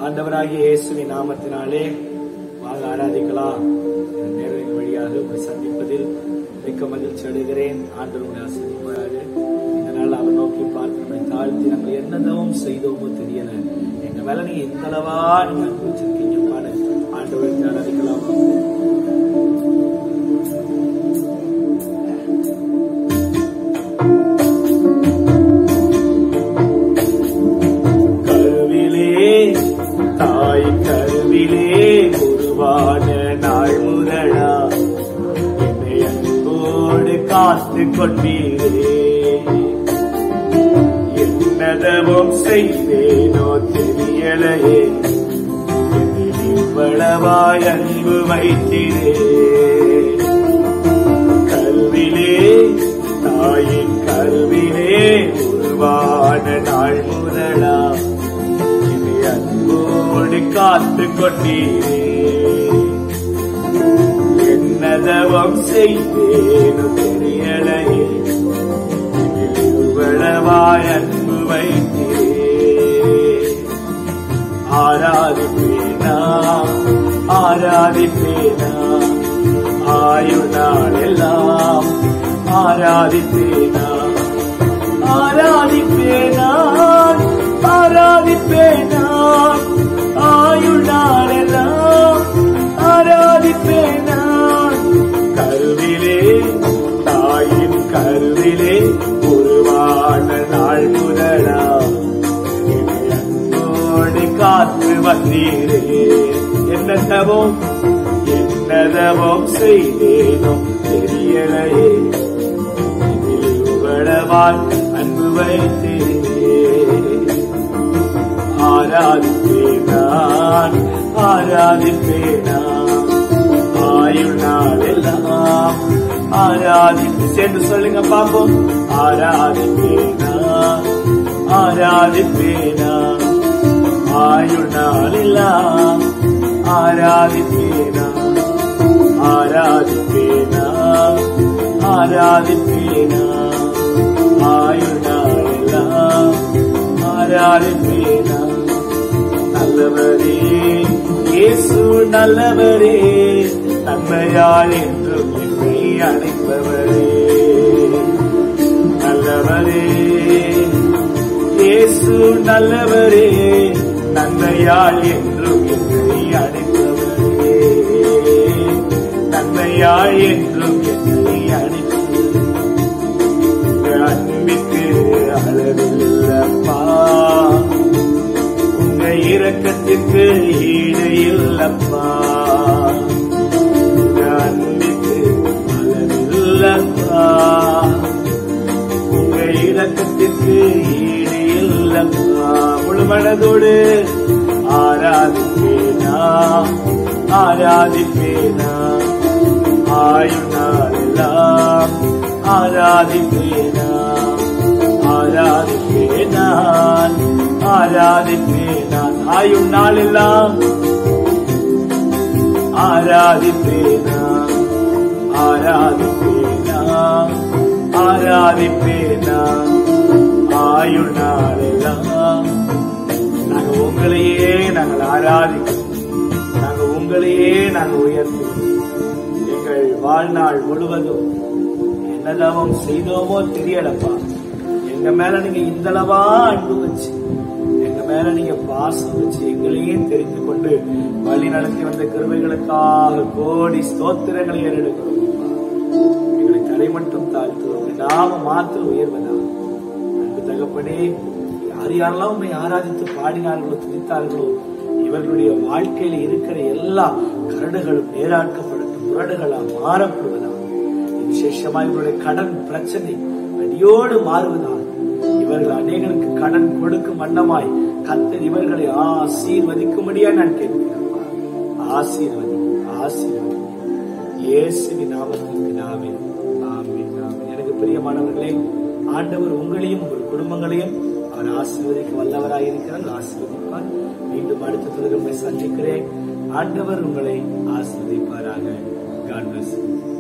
ஆண்டவராகிய இயேசுவின் நாமத்தினாலே வாங்க ஆராதிக்கலாம். நேரின் வழியாக உங்களை சந்திப்பதில் மிக்க மகிழ்ச்சி அடைகிறேன். ஆண்டவர் உங்களை ஆசீர்வதிப்பாராக. இந்த நாள் அவர் நோக்கி பார்த்து நம்மை தாழ்த்தி நம்ம என்னதவும் செய்தோமோ தெரியல, எங்க மேல நீங்க இந்த அளவா நீங்க அனுபவிச்சிருக்கீங்க பாட ஆண்டவருக்கு ஆராதிக்கலாம். தாய் கருவிலே உருவான நாள் முதலா என்னை அன்போடு காத்து கொண்டீரே. என்னதவும் செய்தேனோ தெரியலையே, இவ்வளவாய் அன்பு வைத்தீரே. கருவிலே தாயின் கருவிலே உருவான நாள் முதலா அன்போடு காத்து கொண்டீரே. என்னதவம் செய்தேனும் தெரியலையே, இவ்வளவாய் அன்பு வைத்தீரே. ஆராதிப்பேனா ஆராதிப்பேனா ஆயுள் நாள் எல்லாம் ஆராதிப்பேனா ஆராதிப்பேனா ஆராதிப்பேனா ஆயுள் நாளெல்லாம் ஆராதிப்பேனா. கருவிலே தாயின் கருவிலே உருவான நாள் முதலா என்னை அன்போடு காத்து வந்தீரே. என்னதவும் செய்தேனும் தெரியலையே, இவ்வளவாய் அன்பு வைத்தீரே. ஆராதிப்பேனான் ஆராதிப்பேனான் ஆயுள் நாள் எல்லாம் ஆராதிப்பு. சேர்ந்து சொல்லுங்க பாப்போம். ஆராதிப்பேனா ஆராதிப்பேனா ஆயுள் நாள் எல்லாம் ஆராதிப்பேனா ஆராதிப்பேனா ஆராதிப்பேனா ஆயுள் நாள் எல்லாம் ஆராதிப்பேனா. நல்லவரே இயேசு நல்லவரே, நன்மையால் என்றும் என்னை அழைப்பவரே. நல்லவரே இயேசு நல்லவரே, நன்மையால் என்றும் என்னை அழைப்பவரே. நன்மையால் என்றும் என்னை அழைப்பவரே. அன்பிற்கு அளவில்லப்பா, இரக்கத்திற்கு ஈடு இல்லப்பா. அன்பிற்கு அளவில்லப்பா, உங்க இரக்கத்திற்கு ஈடு இல்லப்பா. முழு மனதோடு ஆராதிப்பேனா ஆராதிப்பேனா ஆயுள் நாளெல்லாம் ஆராதிப்பேனா ஆராதிப்பேனான் ஆராதிப்பேனான் ஆயுள் நாளெல்லாம் ஆராதிப்பேனா ஆராதிப்பேனா ஆராதிப்பேனா ஆயுள் நாளெல்லாம். நாங்க உங்களையே நாங்கள் ஆராதிக்கிறோம், நாங்க உங்களையே நாங்கள் உயர்த்துவோம். எங்கள் வாழ்நாள் முழுவதும் என்னதவம் செய்தோமோ தெரியலப்பா, எங்க மேல நீங்க இந்த அளவா அன்பு வச்சு, எங்க மேல நீங்க பாசம் வச்சு எங்களையே தெரிந்து கொண்டு வழி நடத்தி வந்த கிருபைகளுக்காக கோடி ஸ்தோத்திரங்களை ஏறெடுக்கிறோம். எங்களை தலை மட்டும் தாழ்த்துவோம், நாம மாத்திரம் உயர்வதா. அன்பு தகப்பனே, யார் யாரெல்லாம் உண்மை ஆராதித்து பாடினார்களோ துதித்தார்களோ இவர்களுடைய வாழ்க்கையில இருக்கிற எல்லா கரடுகளும் நேராக்கப்படட்டும், முரடுகளா மாறப்படுவதா. விசேஷமா இவருடைய கடன் பிரச்சனை அடியோடு மாறுவதால் இவர்கள் அநேகருக்கு கடன் கொடுக்கும் வண்ணமாய் கர்த்தர் இவர்களை ஆசீர்வதிக்கும்படியா நான் கேட்கிறேன். ஆசீர்வதி ஆசீர்வதி இயேசுவின் நாமத்தில் பிதாவே, ஆமென் ஆமென். எனக்கு பிரியமானவர்களே, ஆண்டவர் உங்களையும் உங்கள் குடும்பங்களையும் அவர் ஆசீர்வதிக்க வல்லவராய் இருக்கிறார், ஆசீர்வதிப்பார். மீண்டும் அடுத்த தொடர்பை சந்திக்கிறேன். ஆண்டவர் உங்களை ஆசீர்வதிப்பாராக. God bless you.